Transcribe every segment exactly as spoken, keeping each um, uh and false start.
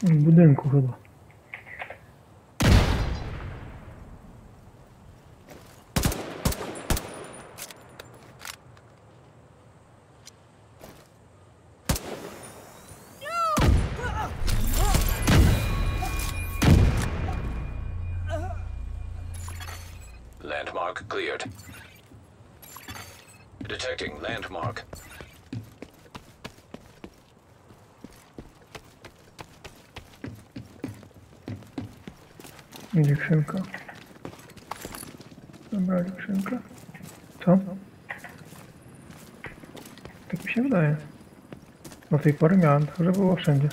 W budynku chyba. Landmark cleared. Detecting landmark. Dziewczynka. Dobra, dziewczynka. Co? Tak mi się wydaje. Do tej pory miałem, także było wszędzie.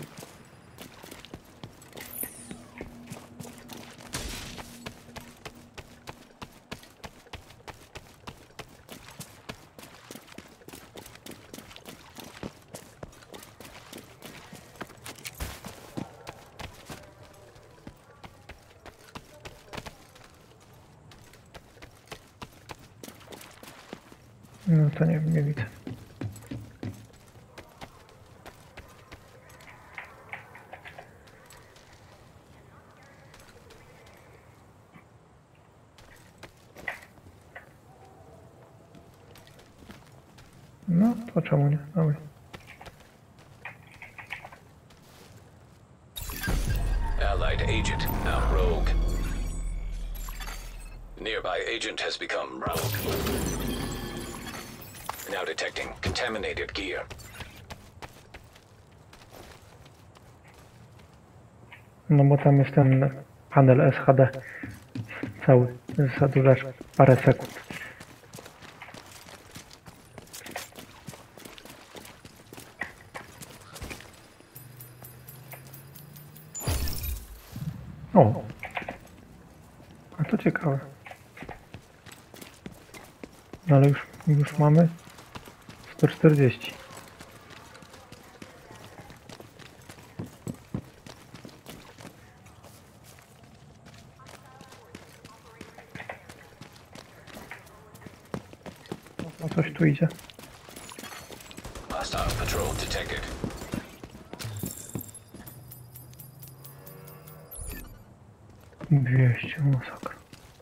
No to nie, nie widzę. No to czemu nie? Dawaj. Allied agent now rogue. Nearby agent has become rogue. Now detecting contaminated gear. No bo tam jest ten panel S H D cały, zadłużacz parę sekund. O! A to ciekawe. No ale już, już mamy sto czterdzieści. O, coś tu idzie. Hostile patrol detected. dwieście, masakra.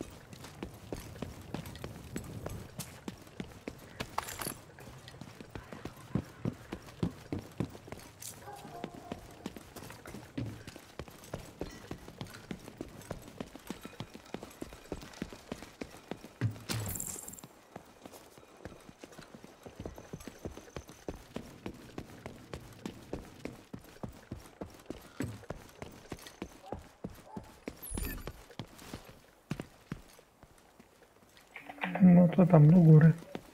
No to tam do góry.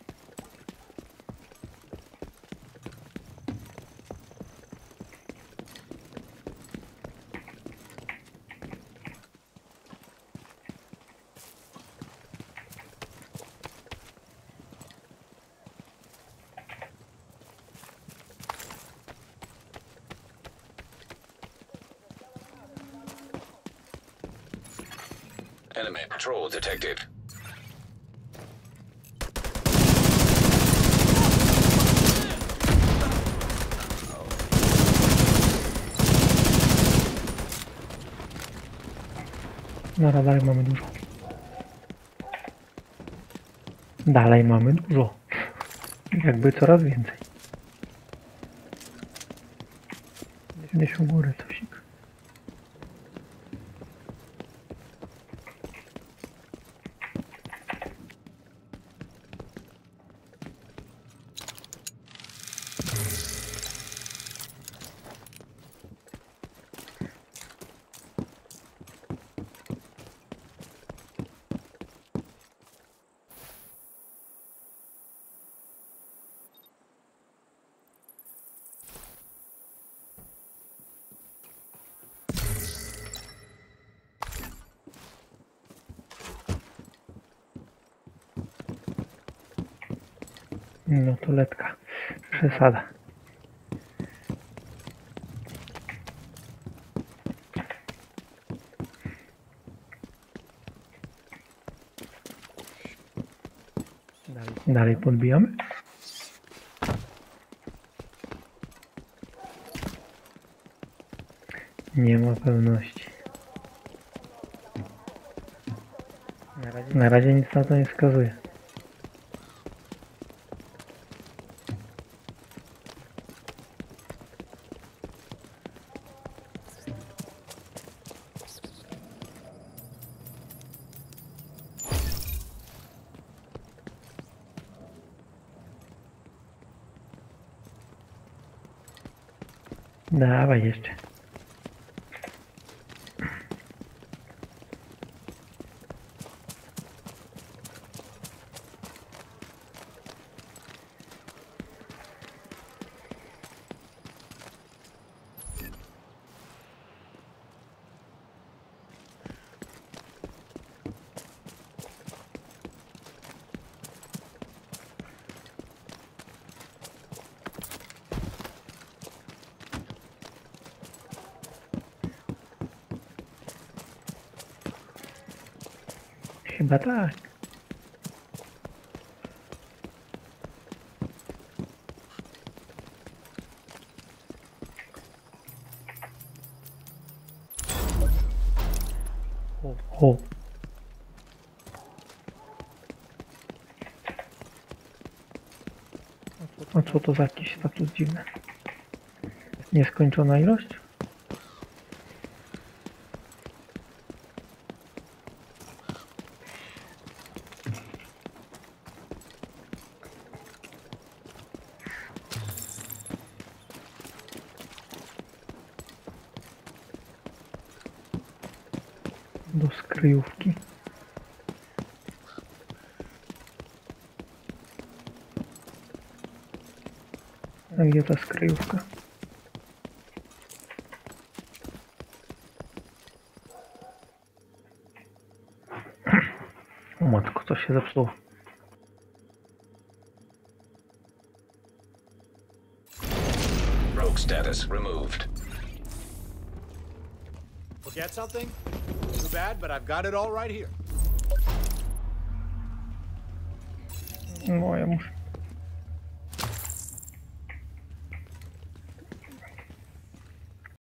Enemy patrol detected. Na radarze mamy dużo. Dalej mamy dużo. Jakby coraz więcej. Gdzieś u góry cosik. No to letka. Przesada. Dalej podbijamy. Nie ma pewności. Na razie, na razie nic na to nie wskazuje. Dawaj jeszcze. Chyba tak. O, o. A co to za jakiś status dziwny? Nieskończona ilość? Do skryjówki. A gdzie ta skryjówka? O matko, to się zepsuło. Rogue status removed. Forget something? Too bad, but I've got it all right here. No ja muszę.